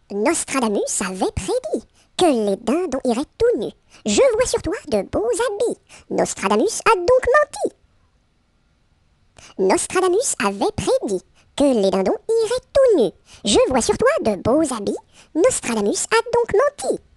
Nostradamus avait prédit que les dindons iraient tout nus. Je vois sur toi de beaux habits. Nostradamus a donc menti. Nostradamus avait prédit que les dindons iraient tout nus. Je vois sur toi de beaux habits. Nostradamus a donc menti.